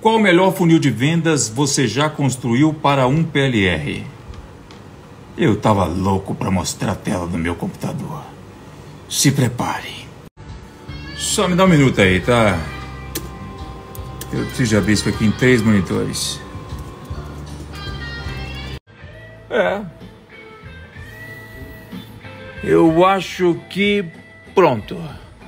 Qual o melhor funil de vendas você já construiu para um PLR? Eu tava louco para mostrar a tela do meu computador. Se prepare. Só me dá um minuto aí, tá? Eu preciso de abrir isso aqui em 3 monitores. Eu acho que pronto.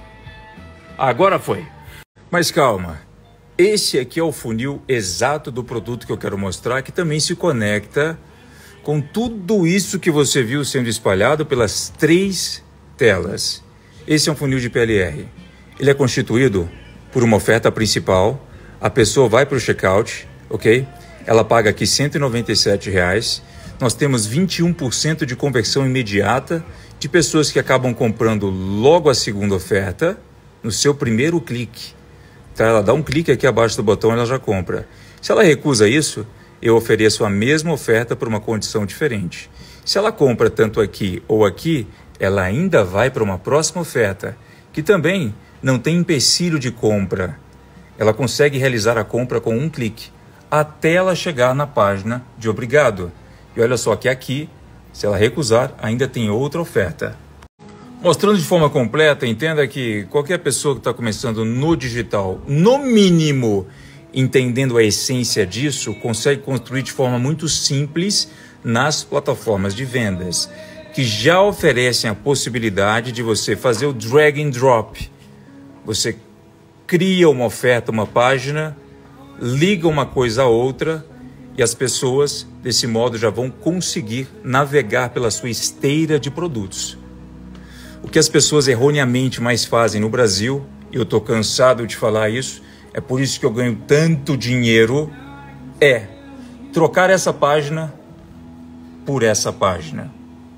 Agora foi. Mas calma. Esse aqui é o funil exato do produto que eu quero mostrar, que também se conecta com tudo isso que você viu sendo espalhado pelas 3 telas. Esse é um funil de PLR. Ele é constituído por uma oferta principal. A pessoa vai para o checkout, ok? Ela paga aqui R$ 197. Nós temos 21% de conversão imediata de pessoas que acabam comprando logo a segunda oferta no seu primeiro clique. Ela dá um clique aqui abaixo do botão e ela já compra. Se ela recusa isso, eu ofereço a mesma oferta por uma condição diferente. Se ela compra tanto aqui ou aqui, ela ainda vai para uma próxima oferta, que também não tem empecilho de compra. Ela consegue realizar a compra com um clique, até ela chegar na página de obrigado. E olha só que aqui, se ela recusar, ainda tem outra oferta. Mostrando de forma completa, entenda que qualquer pessoa que está começando no digital, no mínimo, entendendo a essência disso, consegue construir de forma muito simples nas plataformas de vendas, que já oferecem a possibilidade de você fazer o drag and drop. Você cria uma oferta, uma página, liga uma coisa a outra e as pessoas, desse modo, já vão conseguir navegar pela sua esteira de produtos. O que as pessoas erroneamente mais fazem no Brasil, e eu estou cansado de falar isso, é por isso que eu ganho tanto dinheiro, é trocar essa página por essa página.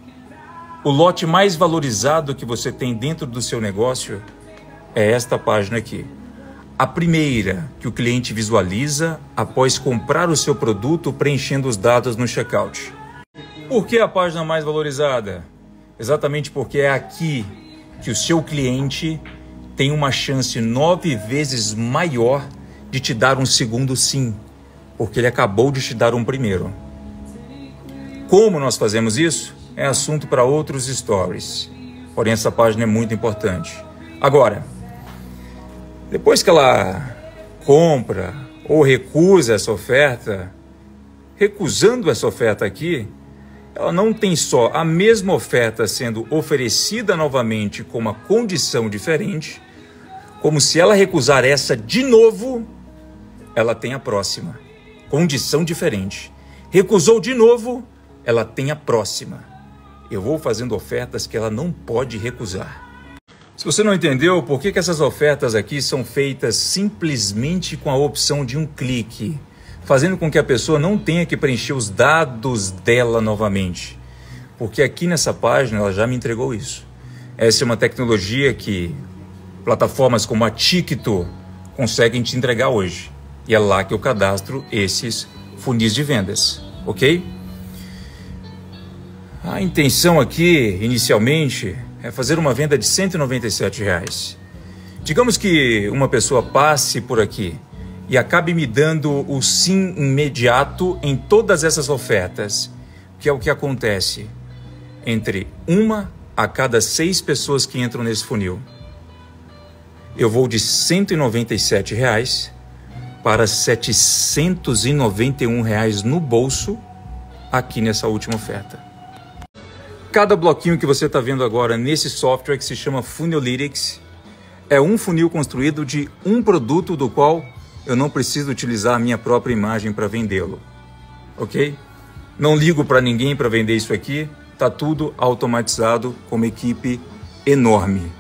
O lote mais valorizado que você tem dentro do seu negócio é esta página aqui. A primeira que o cliente visualiza após comprar o seu produto preenchendo os dados no checkout. Por que a página mais valorizada? Exatamente porque é aqui que o seu cliente tem uma chance 9 vezes maior de te dar um segundo sim, porque ele acabou de te dar um primeiro. Como nós fazemos isso? É assunto para outros stories, porém essa página é muito importante. Agora, depois que ela compra ou recusa essa oferta, recusando essa oferta aqui, ela não tem só a mesma oferta sendo oferecida novamente com uma condição diferente, como se ela recusar essa de novo, ela tem a próxima. Condição diferente. Recusou de novo, ela tem a próxima. Eu vou fazendo ofertas que ela não pode recusar. Se você não entendeu por que essas ofertas aqui são feitas simplesmente com a opção de um clique, fazendo com que a pessoa não tenha que preencher os dados dela novamente. Porque aqui nessa página ela já me entregou isso. Essa é uma tecnologia que plataformas como a Tiktok conseguem te entregar hoje. E é lá que eu cadastro esses funis de vendas, ok? A intenção aqui, inicialmente, é fazer uma venda de R$ 197. Digamos que uma pessoa passe por aqui e acabe me dando o sim imediato em todas essas ofertas, que é o que acontece entre 1 a cada 6 pessoas que entram nesse funil. Eu vou de R$ 197 para R$ 791 no bolso aqui nessa última oferta. Cada bloquinho que você está vendo agora nesse software que se chama Funnelytics é um funil construído de um produto do qual eu não preciso utilizar a minha própria imagem para vendê-lo, ok? Não ligo para ninguém para vender isso aqui, está tudo automatizado com uma equipe enorme.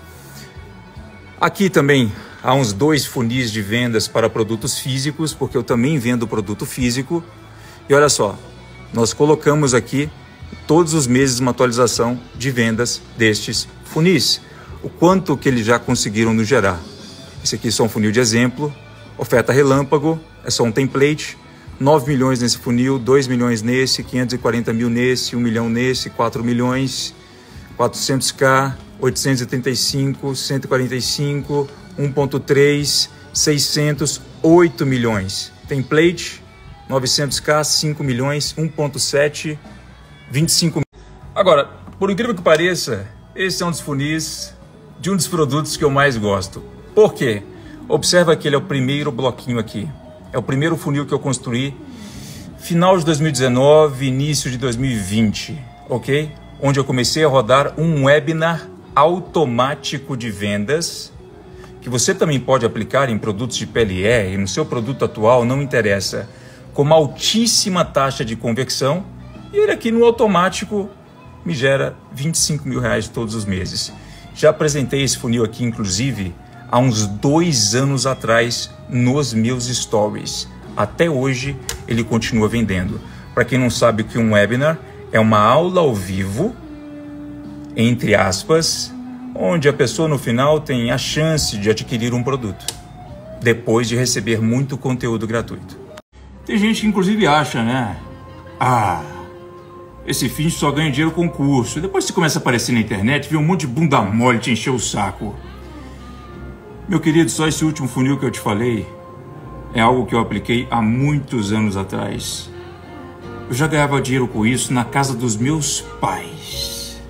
Aqui também há uns 2 funis de vendas para produtos físicos, porque eu também vendo produto físico. E olha só, nós colocamos aqui todos os meses uma atualização de vendas destes funis, o quanto que eles já conseguiram nos gerar. Esse aqui é só um funil de exemplo. Oferta relâmpago, é só um template, 9 milhões nesse funil, 2 milhões nesse, 540 mil nesse, 1 milhão nesse, 4 milhões, 400k, 835, 145, 1.3 600, 8 milhões. Template, 900k, 5 milhões, 1.7, 25 milhões. Agora, por incrível que pareça, esse é um dos funis de um dos produtos que eu mais gosto. Por quê? Observa que ele é o primeiro bloquinho aqui. É o primeiro funil que eu construí final de 2019, início de 2020, ok? Onde eu comecei a rodar um webinar automático de vendas, que você também pode aplicar em produtos de PLR, no seu produto atual, não interessa, com uma altíssima taxa de conversão, e ele aqui no automático me gera 25 mil reais todos os meses. Já apresentei esse funil aqui, inclusive, há uns 2 anos atrás, nos meus stories. Até hoje, ele continua vendendo. Para quem não sabe o que é um webinar, é uma aula ao vivo, entre aspas, onde a pessoa no final tem a chance de adquirir um produto, depois de receber muito conteúdo gratuito. Tem gente que inclusive acha, né? Esse fim só ganha dinheiro com curso. Depois você começa a aparecer na internet, vê um monte de bunda mole te encher o saco. Meu querido, só esse último funil que eu te falei é algo que eu apliquei há muitos anos atrás. Eu já ganhava dinheiro com isso na casa dos meus pais.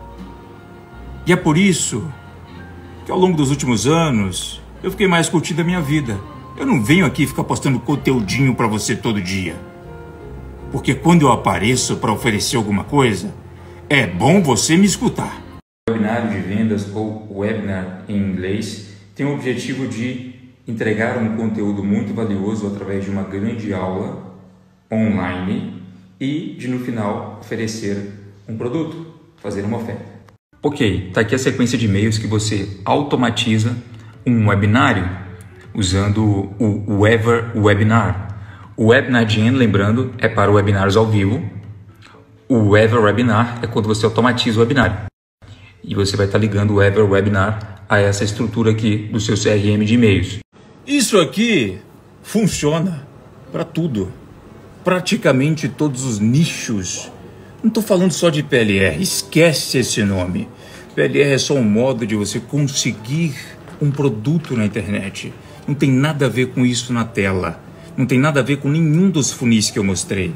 E é por isso que ao longo dos últimos anos eu fiquei mais curtindo a minha vida. Eu não venho aqui ficar postando conteúdinho para você todo dia. Porque quando eu apareço para oferecer alguma coisa, é bom você me escutar. O webinário de vendas, ou webinar em inglês, tem o objetivo de entregar um conteúdo muito valioso através de uma grande aula online e de, no final, oferecer um produto, fazer uma oferta. Ok, está aqui a sequência de e-mails que você automatiza um webinário usando o Ever Webinar. O Webinar Gen, lembrando, é para webinars ao vivo. O Ever Webinar é quando você automatiza o webinário. E você vai estar ligando o Ever Webinar a essa estrutura aqui do seu CRM de e-mails. Isso aqui funciona para tudo. Praticamente todos os nichos. Não estou falando só de PLR, esquece esse nome. PLR é só um modo de você conseguir um produto na internet. Não tem nada a ver com isso na tela. Não tem nada a ver com nenhum dos funis que eu mostrei.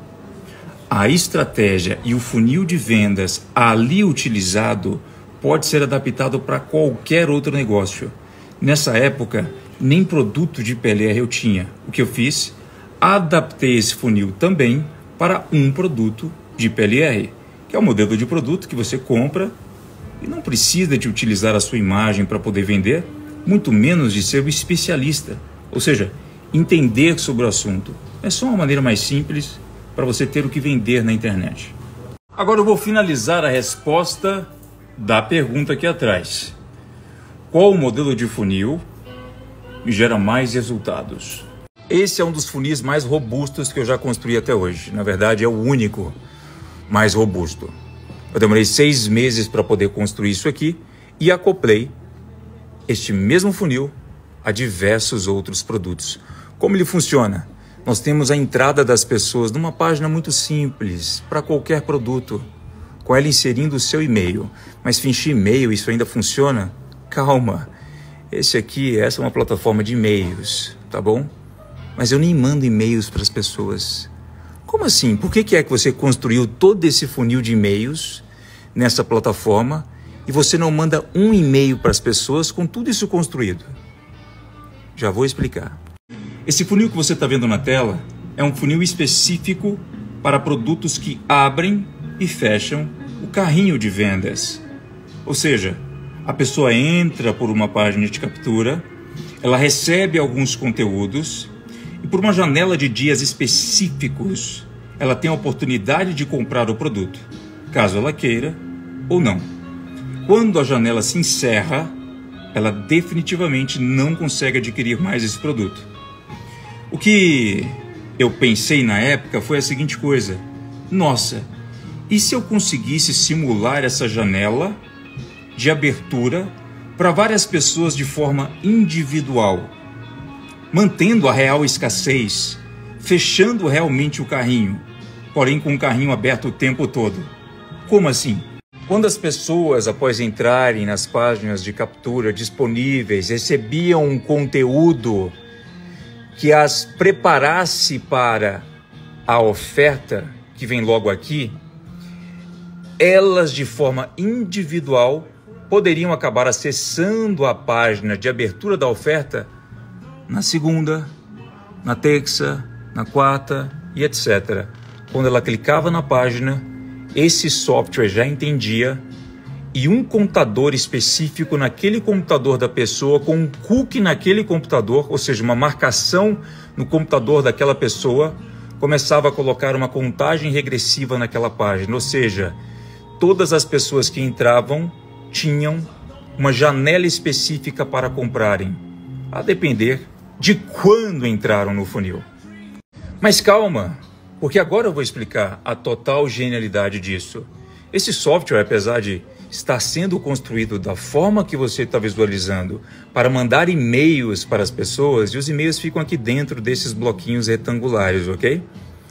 A estratégia e o funil de vendas ali utilizado pode ser adaptado para qualquer outro negócio. Nessa época, nem produto de PLR eu tinha. O que eu fiz? Adaptei esse funil também para um produto de PLR, que é o modelo de produto que você compra e não precisa de utilizar a sua imagem para poder vender, muito menos de ser um especialista. Ou seja, entender sobre o assunto. É só uma maneira mais simples para você ter o que vender na internet. Agora eu vou finalizar a resposta da pergunta aqui atrás. Qual modelo de funil me gera mais resultados? Esse é um dos funis mais robustos que eu já construí até hoje. Na verdade, é o único mais robusto. Eu demorei 6 meses para poder construir isso aqui e acoplei este mesmo funil a diversos outros produtos. Como ele funciona? Nós temos a entrada das pessoas numa página muito simples para qualquer produto, com ela inserindo o seu e-mail. Mas finchir e-mail, isso ainda funciona? Calma, essa é uma plataforma de e-mails, tá bom? Mas eu nem mando e-mails para as pessoas. Como assim? Por que é que você construiu todo esse funil de e-mails nessa plataforma e você não manda um e-mail para as pessoas com tudo isso construído? Já vou explicar. Esse funil que você está vendo na tela é um funil específico para produtos que abrem e fecham o carrinho de vendas. Ou seja, a pessoa entra por uma página de captura, ela recebe alguns conteúdos e por uma janela de dias específicos, ela tem a oportunidade de comprar o produto, caso ela queira ou não. Quando a janela se encerra, ela definitivamente não consegue adquirir mais esse produto. O que eu pensei na época foi a seguinte coisa: nossa, e se eu conseguisse simular essa janela de abertura para várias pessoas de forma individual, mantendo a real escassez, fechando realmente o carrinho, porém com o carrinho aberto o tempo todo? Como assim? Quando as pessoas, após entrarem nas páginas de captura disponíveis, recebiam um conteúdo que as preparasse para a oferta, que vem logo aqui, elas, de forma individual, poderiam acabar acessando a página de abertura da oferta na segunda, na terça, na quarta e etc. Quando ela clicava na página, esse software já entendia e um contador específico naquele computador da pessoa, com um cookie naquele computador, ou seja, uma marcação no computador daquela pessoa, começava a colocar uma contagem regressiva naquela página, ou seja, todas as pessoas que entravam tinham uma janela específica para comprarem, a depender de quando entraram no funil. Mas calma, porque agora eu vou explicar a total genialidade disso. Esse software, apesar de estar sendo construído da forma que você está visualizando, para mandar e-mails para as pessoas, e os e-mails ficam aqui dentro desses bloquinhos retangulares, ok?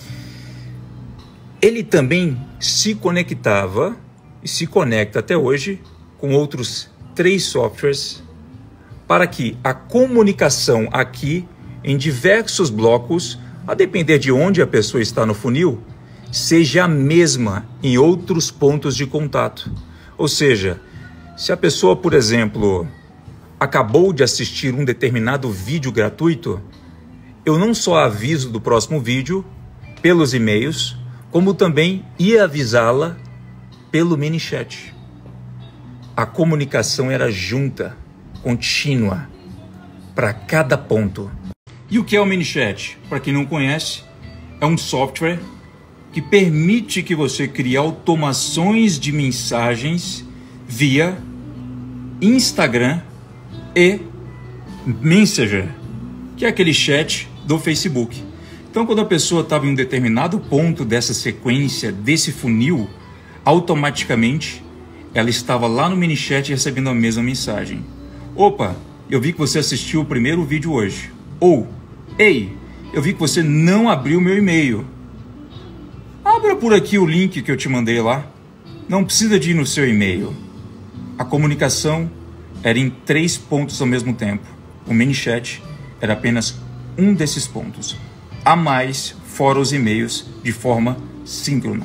Ele também se conectava e se conecta até hoje com outros 3 softwares para que a comunicação aqui em diversos blocos, a depender de onde a pessoa está no funil, seja a mesma em outros pontos de contato. Ou seja, se a pessoa, por exemplo, acabou de assistir um determinado vídeo gratuito, eu não só aviso do próximo vídeo pelos e-mails, como também ia avisá-la pelo ManyChat. A comunicação era junta, contínua, para cada ponto. E o que é o ManyChat? Para quem não conhece, é um software que permite que você crie automações de mensagens via Instagram e Messenger, que é aquele chat do Facebook. Então, quando a pessoa estava em um determinado ponto dessa sequência, desse funil, automaticamente ela estava lá no ManyChat recebendo a mesma mensagem. Opa, eu vi que você assistiu o primeiro vídeo hoje. Ou, ei, eu vi que você não abriu meu e-mail. Abra por aqui o link que eu te mandei lá. Não precisa de ir no seu e-mail. A comunicação era em 3 pontos ao mesmo tempo. O ManyChat era apenas um desses pontos. A mais, fora os e-mails, de forma síncrona.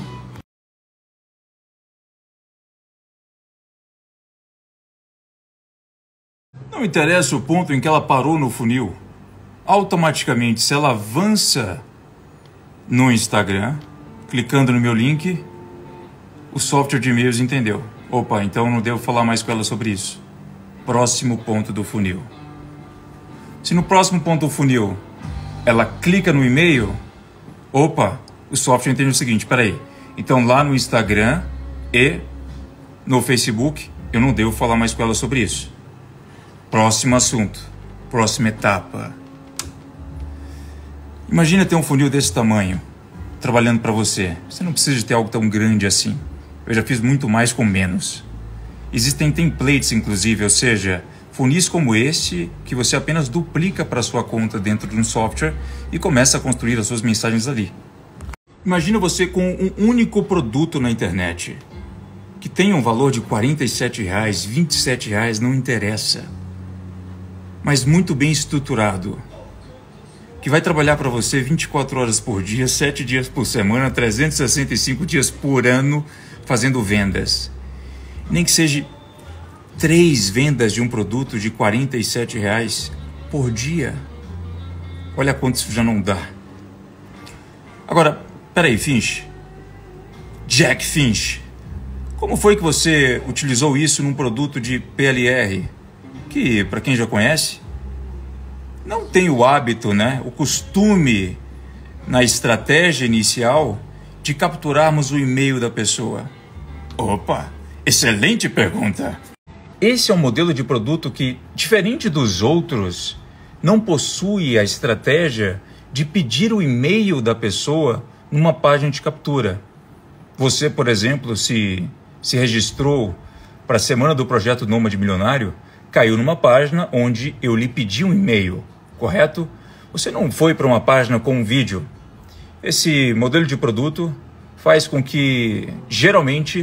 Não interessa o ponto em que ela parou no funil. Automaticamente, se ela avança no Instagram, clicando no meu link, o software de e-mails entendeu. Opa, então não devo falar mais com ela sobre isso. Próximo ponto do funil. Se no próximo ponto do funil ela clica no e-mail, opa, o software entende o seguinte, peraí, então lá no Instagram e no Facebook eu não devo falar mais com ela sobre isso. Próximo assunto, próxima etapa. Imagina ter um funil desse tamanho, trabalhando para você. Você não precisa de ter algo tão grande assim. Eu já fiz muito mais com menos. Existem templates, inclusive, ou seja, funis como esse que você apenas duplica para sua conta dentro de um software e começa a construir as suas mensagens ali. Imagina você com um único produto na internet, que tem um valor de R$ 47, R$ 27, não interessa, mas muito bem estruturado, que vai trabalhar para você 24 horas por dia, 7 dias por semana, 365 dias por ano, fazendo vendas. Nem que seja 3 vendas de um produto de R$ 47 por dia. Olha quanto isso já não dá. Agora, peraí, Finch. Jack Finch. Como foi que você utilizou isso num produto de PLR? Que, para quem já conhece, não tem o hábito, né? O costume na estratégia inicial de capturarmos o e-mail da pessoa. Opa, excelente pergunta. Esse é um modelo de produto que, diferente dos outros, não possui a estratégia de pedir o e-mail da pessoa numa página de captura. Você, por exemplo, se registrou para a semana do projeto Nômade Milionário, caiu numa página onde eu lhe pedi um e-mail, correto? Você não foi para uma página com um vídeo. Esse modelo de produto faz com que, geralmente,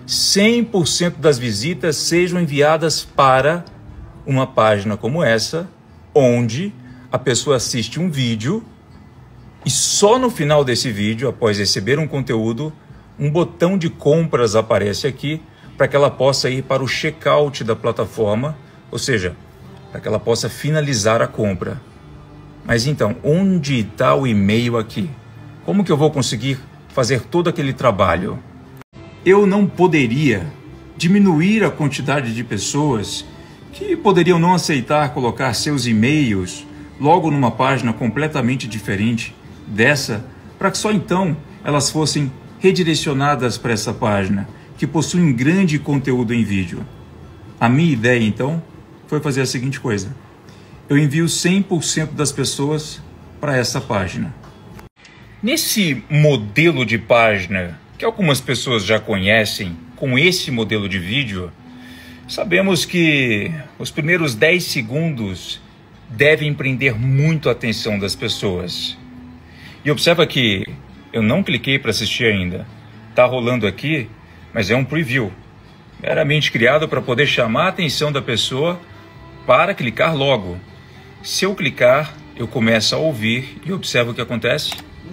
100% das visitas sejam enviadas para uma página como essa, onde a pessoa assiste um vídeo e só no final desse vídeo, após receber um conteúdo, um botão de compras aparece aqui para que ela possa ir para o checkout da plataforma, ou seja, para que ela possa finalizar a compra. Mas então, onde está o e-mail aqui? Como que eu vou conseguir fazer todo aquele trabalho? Eu não poderia diminuir a quantidade de pessoas que poderiam não aceitar colocar seus e-mails logo numa página completamente diferente dessa, para que só então elas fossem redirecionadas para essa página, que possui um grande conteúdo em vídeo. A minha ideia, então, foi fazer a seguinte coisa. Eu envio 100% das pessoas para essa página. Nesse modelo de página, que algumas pessoas já conhecem, com esse modelo de vídeo, sabemos que os primeiros 10 segundos devem prender muito a atenção das pessoas. E observa que eu não cliquei para assistir ainda. Está rolando aqui, mas é um preview, meramente criado para poder chamar a atenção da pessoa para clicar logo. Se eu clicar, eu começo a ouvir e observo o que acontece.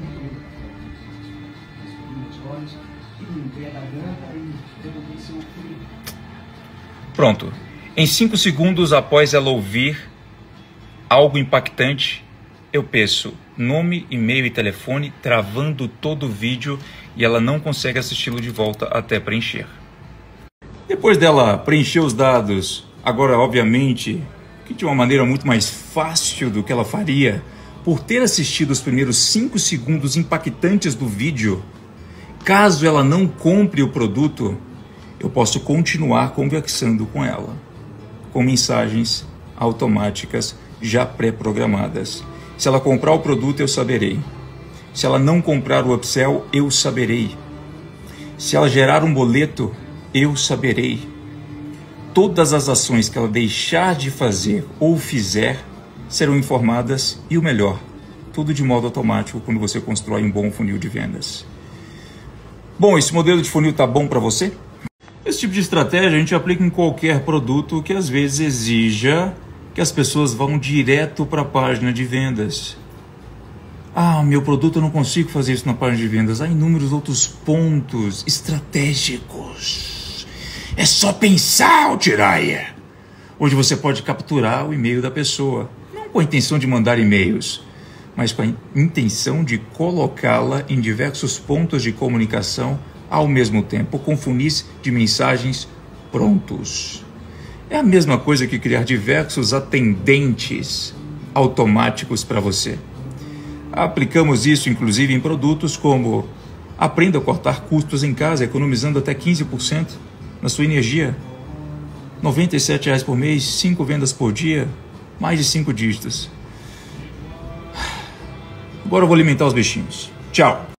Pronto. Em 5 segundos após ela ouvir algo impactante, eu peço nome, e-mail e telefone, travando todo o vídeo, e ela não consegue assisti-lo de volta até preencher. Depois dela preencher os dados, agora obviamente que de uma maneira muito mais fácil do que ela faria por ter assistido os primeiros 5 segundos impactantes do vídeo, caso ela não compre o produto, eu posso continuar conversando com ela, com mensagens automáticas já pré-programadas. Se ela comprar o produto, eu saberei. Se ela não comprar o upsell, eu saberei. Se ela gerar um boleto, eu saberei. Todas as ações que ela deixar de fazer ou fizer serão informadas, e o melhor, tudo de modo automático quando você constrói um bom funil de vendas. Bom, esse modelo de funil está bom para você? Esse tipo de estratégia a gente aplica em qualquer produto que às vezes exija que as pessoas vão direto para a página de vendas. Ah, meu produto eu não consigo fazer isso na página de vendas. Há inúmeros outros pontos estratégicos. É só pensar, Altiraia! Onde você pode capturar o e-mail da pessoa. Não com a intenção de mandar e-mails, mas com a intenção de colocá-la em diversos pontos de comunicação ao mesmo tempo, com funis de mensagens prontos. É a mesma coisa que criar diversos atendentes automáticos para você. Aplicamos isso inclusive em produtos como aprenda a cortar custos em casa, economizando até 15% na sua energia. R$ 97,00 por mês, 5 vendas por dia, mais de 5 dígitos. Agora eu vou alimentar os bichinhos. Tchau!